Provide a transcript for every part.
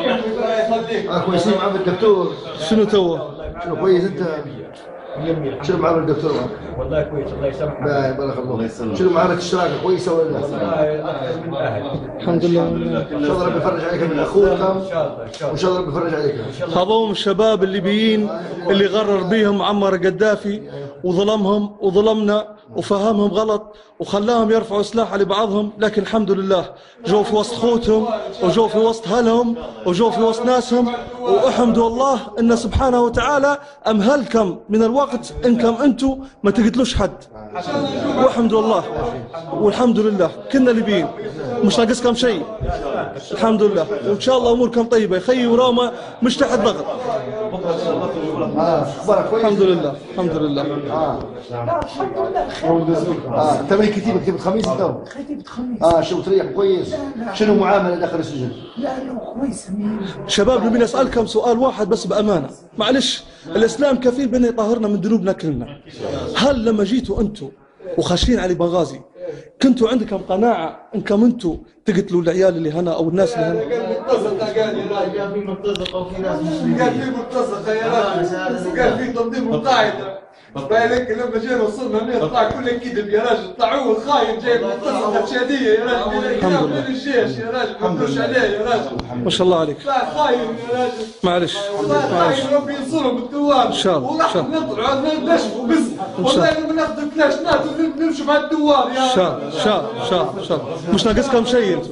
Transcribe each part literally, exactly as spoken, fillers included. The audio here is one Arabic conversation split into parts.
اه كويسين مع الدكتور. شنو تو؟ شنو كويس انت؟ شنو معامل الدكتور معك؟ والله كويس الله يسامحك. لا بارك الله. شنو معاملة الشراكة كويسة ولا لا؟ والله من اهل. الحمد لله. ان شاء الله ربي يفرج عليك من اخوكم. ان شاء الله ان شاء الله. وان شاء الله ربي يفرج عليك. هذوم الشباب الليبيين اللي غرر بيهم معمر القذافي وظلمهم وظلمنا وفهمهم غلط وخلاهم يرفعوا سلاح على بعضهم، لكن الحمد لله جو في وسط خوتهم وجو في وسط اهلهم وجو في وسط ناسهم، واحمدوا الله ان سبحانه وتعالى امهلكم من الوقت انكم انتم ما تقتلوش حد، واحمدوا الله والحمد لله. كنا ليبيين مش ناقصكم شيء الحمد لله، وان شاء الله اموركم طيبه. يخي وراما مش تحت ضغط. اه اخبارك كويس؟ الحمد لله الحمد لله. اه اه انت مالك كتيبه كتيبه خميس انت؟ كتيبة خميس. اه شو تريح كويس؟ شنو معامله داخل السجن؟ لا لا كويس. شباب نبي نسألكم سؤال واحد بس بأمانة، معلش الإسلام كفيل بأنه يطهرنا من ذنوبنا كلنا. هل لما جيتوا أنتوا وخاشين علي بنغازي كنتوا عندكم قناعة أنكم أنتوا تقتلوا العيال اللي هنا أو الناس اللي هنا؟ قال مرتزقة قال يا راجل، قال في مرتزقة وفي ناس مش قال في مرتزقة يا راجل، وقال في تنظيم القاعدة. بالك لما جينا وصلنا هنا طلع كله كذب يا راجل، طلعوه خاين جايب مرتزقة شادية يا راجل، الحمد لله من الجيش يا راجل، ما تدوش عليه يا راجل. ما شاء الله عليك. طلع خاين يا راجل. معلش معلش ربي ينصرهم الدوار. إن شاء الله إن شاء الله نطلعوا نشفوا بس والله لما ناخذوا كلاشنات ونمشوا مع الدوار يا إن شاء الله إن شاء الله إن شاء الله إن شاء الله. مش ناقصكم شيء أنتم.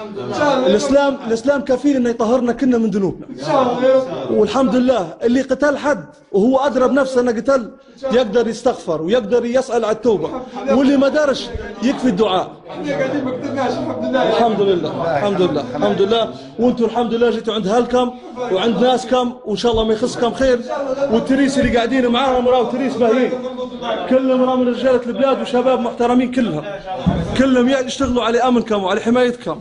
الإسلام الإسلام كفيل إنه يطهرنا كلنا من ذنوبنا. ان شاء الله يا رب. والحمد لله اللي قتل حد وهو أدرى بنفسه أنه قتل يقدر يستغفر ويقدر يسأل على التوبة، واللي ما دارش يكفي الدعاء. احنا قاعدين ما قتلناش الحمد لله. الحمد لله الحمد لله الحمد لله. وانتم الحمد لله جيتوا عند اهلكم وعند ناسكم، وان شاء الله ما يخصكم خير. والتريس اللي قاعدين معاهم راهو تريس باهين كلهم، راهو من رجاله البلاد وشباب محترمين كلهم، كلهم يشتغلوا على امنكم وعلى حمايتكم.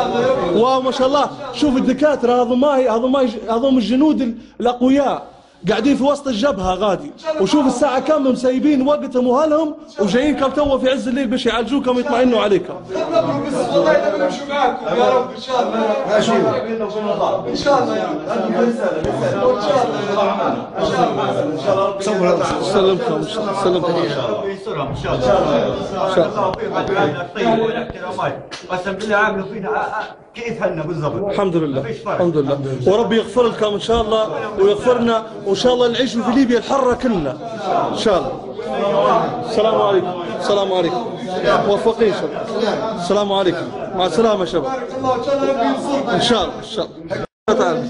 وما شاء الله شوف الدكاتره هذو ما هي هذو ما هذوم الجنود الاقوياء قاعدين في وسط الجبهه غادي، وشوف الساعه كم مسيبين وقتهم وهلهم وجايينكم تو في عز الليل باش يعالجوكم ويطمئنوا عليكم. بس والله نبي نمشي معاكم يا رب ان شاء الله. ماشي ان شاء الله يا رب. ان شاء الله يا رب. ان شاء الله ان شاء الله. سلمكم سلمكم ان شاء الله يسترهم ان شاء الله. ان شاء الله فيكم الطيب والاحترامات، قسم بالله عاملوا فينا كيف هلنا بالضبط. الحمد لله الحمد لله. وربي يغفر لكم ان شاء الله ويغفرنا، وان شاء الله نعيش في ليبيا الحره كلنا ان شاء الله. السلام عليكم السلام عليكم موفقين شباب. السلام عليكم مع السلامه شباب. بارك الله ان شاء الله ربي ينصركم. ان شاء الله ان شاء الله تعالى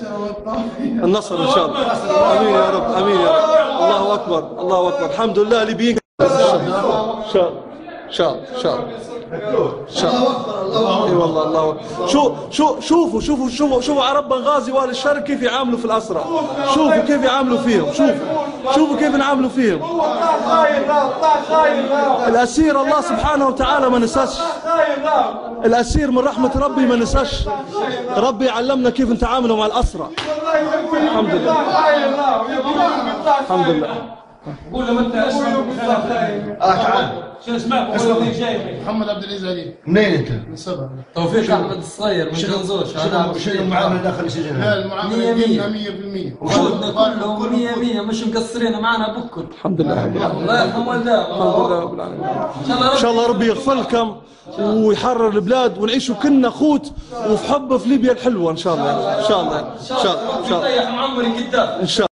النصر ان شاء الله. امين يا رب امين يا رب. الله اكبر الله اكبر. الحمد لله ليبيين ان شاء الله ان شاء الله ان شاء الله ان شاء الله. اي والله الله أكبر. شو شو شوفوا شوفوا شوفوا شوفوا عرب بنغازي واهل الشرق كيف يعاملوا في الاسرى، شوفوا كيف يعاملوا فيهم، شوفوا شوفوا كيف نعاملوا فيهم. هو طلع خاين راهو، طلع خاين راهو. الاسير الله سبحانه وتعالى ما نساش، خاين راهو. الاسير من رحمه ربي ما نساش. ربي علمنا كيف نتعاملوا مع الاسرى. والله يا ابوي الحمد لله. طلع خاين راهو يا ابوي طلع الحمد خاين. لله. قول لهم انت اسمك اه تعال. شو اسمك؟ اسمك جاي محمد عبد العزيز علي. منين انت؟ من سبع. توفيق احمد الصغير من جنزوش. شنو شنو المعامله داخل السجن؟ لا المعامله مية مية. ديننا مية بالمية. وحدنا كلهم مية مية مش مقصرين معنا بكل. الحمد لله الله يرحم والداه. الحمد لله رب العالمين. ان شاء الله ان شاء الله ربي يغفر لكم ويحرر البلاد ونعيشوا كلنا خوت وفي حب في ليبيا الحلوه ان شاء الله ان شاء الله ان شاء الله ان شاء الله يطيح معمر قدام. ان شاء الله.